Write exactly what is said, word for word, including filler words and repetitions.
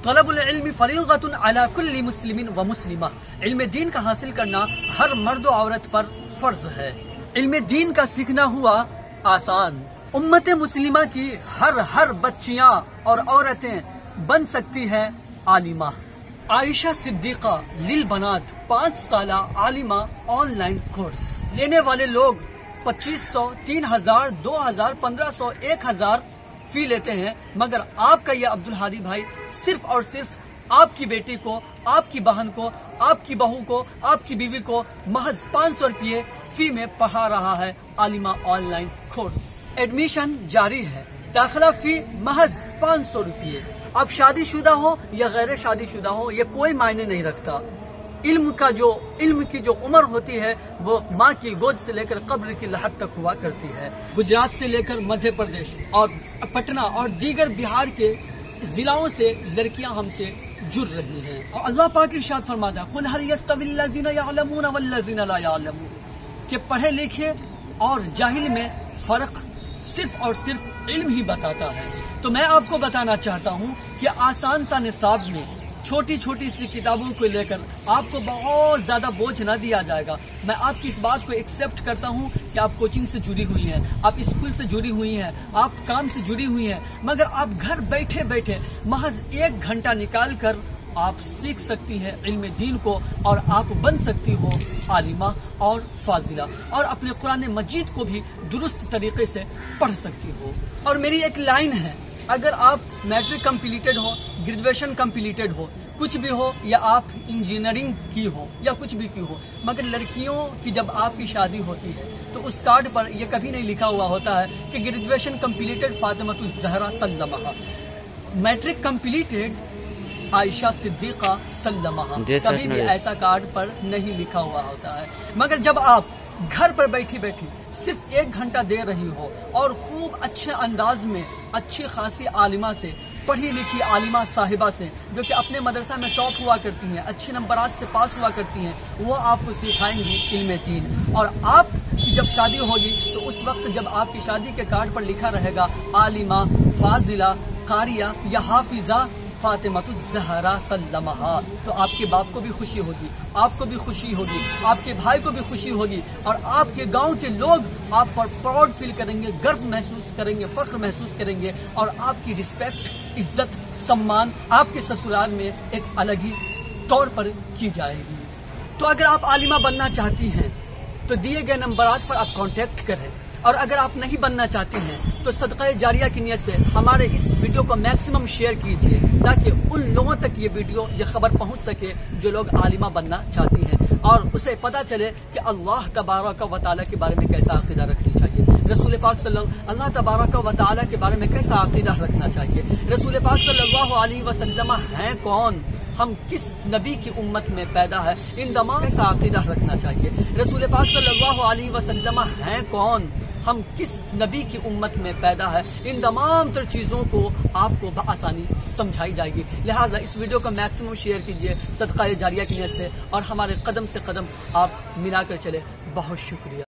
तलबुल इल्मी फरीज़तुन अला कुल्ली मुस्लिमिन व मुस्लिमा। इल्म दीन का हासिल करना हर मर्द और औरत पर फर्ज है। इल्म दीन का सीखना हुआ आसान। उम्मत मुस्लिमा की हर हर बच्चियां और औरतें बन सकती हैं आलिमा। आयशा सिद्दीका लिल बनात पाँच साल आलिमा ऑनलाइन कोर्स। लेने वाले लोग पच्चीस सौ, तीन हजार, दो हजार, पंद्रह सौ, एक हजार फी लेते हैं, मगर आपका ये अब्दुल हादी भाई सिर्फ और सिर्फ आपकी बेटी को, आपकी बहन को, आपकी बहू को, आपकी बीवी को महज पाँच सौ रुपये फी में पढ़ा रहा है आलिमा ऑनलाइन कोर्स। एडमिशन जारी है। दाखिला फी महज पाँच सौ रुपये। अब शादीशुदा हो या गैर शादीशुदा हो ये कोई मायने नहीं रखता। इल्म का जो इल्म की जो उम्र होती है वो माँ की गोद से लेकर कब्र की लहद तक हुआ करती है। गुजरात से लेकर मध्य प्रदेश और पटना और दीगर बिहार के जिलों से लड़कियां हमसे जुड़ रही हैं। और अल्लाह पाक इरशाद फरमाता है, कुल हल यस्तविल्लज़ीना यअलमून वल्लज़ीना ला यअलमून, कि पढ़े लिखे और जाहिल में फर्क सिर्फ और सिर्फ इल्म ही बताता है। तो मैं आपको बताना चाहता हूँ कि आसान सा निसाब में छोटी छोटी सी किताबों को लेकर आपको बहुत ज्यादा बोझ ना दिया जाएगा। मैं आपकी इस बात को एक्सेप्ट करता हूँ कि आप कोचिंग से जुड़ी हुई हैं, आप स्कूल से जुड़ी हुई हैं, आप काम से जुड़ी हुई हैं, मगर आप घर बैठे बैठे महज एक घंटा निकाल कर आप सीख सकती हैं इल्म दीन को और आप बन सकती हो आलिमा और फाजिला, और अपने कुरान मजीद को भी दुरुस्त तरीके से पढ़ सकती हो। और मेरी एक लाइन है, अगर आप मैट्रिक कंप्लीटेड हो, ग्रेजुएशन कंप्लीटेड हो, कुछ भी हो, या आप इंजीनियरिंग की हो या कुछ भी की हो, मगर लड़कियों की जब आपकी शादी होती है तो उस कार्ड पर यह कभी नहीं लिखा हुआ होता है कि ग्रेजुएशन कंप्लीटेड फातिमतुज़ ज़हरा सल्लमहा, मैट्रिक कंप्लीटेड आयशा सिद्दीका सल्लमहा, कभी भी ऐसा कार्ड पर नहीं लिखा हुआ होता है। मगर जब आप घर पर बैठी बैठी सिर्फ एक घंटा दे रही हो और खूब अच्छे अंदाज में अच्छी खासी आलिमा से, पढ़ी लिखी आलिमा साहिबा से, जो कि अपने मदरसा में टॉप हुआ करती हैं, अच्छे नंबरात से पास हुआ करती हैं, वो आपको सिखाएंगी इल्म दीन। और आपकी जब शादी होगी तो उस वक्त जब आपकी शादी के कार्ड पर लिखा रहेगा आलिमा, फाजिला, कारिया या हाफिजा फातिमतुज़ ज़हरा सल्लमहा, तो आपके बाप को भी खुशी होगी, आपको भी खुशी होगी, आपके भाई को भी खुशी होगी, और आपके गांव के लोग आप पर प्राउड फील करेंगे, गर्व महसूस करेंगे, फख्र महसूस करेंगे, और आपकी रिस्पेक्ट, इज्जत, सम्मान आपके ससुराल में एक अलग ही तौर पर की जाएगी। तो अगर आप आलिमा बनना चाहती हैं तो दिए गए नंबरात पर आप कॉन्टेक्ट करें, और अगर आप नहीं बनना चाहती हैं तो सदक़ा जारिया की नियत से हमारे इस वीडियो को मैक्सिमम शेयर कीजिए, ताकि उन लोगों तक ये वीडियो, ये खबर पहुंच सके जो लोग आलिमा बनना चाहती हैं, और उसे पता चले कि अल्लाह तबारक व तआला के बारे में कैसा अकीदा रखनी चाहिए, रसूल पाक सल्लल्लाहु अल्लाह तबारक व तआला के बारे में कैसा अकीदा रखना चाहिए, रसूल पाक सल्लल्लाहु अलैहि वसल्लम हैं कौन, हम किस नबी की उम्मत में पैदा है, इन तमाम कैसा अकीदा रखना चाहिए, रसूल पाक सल्लल्लाहु अलैहि वसल्लम हैं कौन, हम किस नबी की उम्मत में पैदा है, इन तमाम तर चीज़ों को आपको बआसानी समझाई जाएगी। लिहाजा इस वीडियो को मैक्सिमम शेयर कीजिए सदक़ा जारिया की नियत से, और हमारे कदम से कदम आप मिलाकर चले। बहुत शुक्रिया।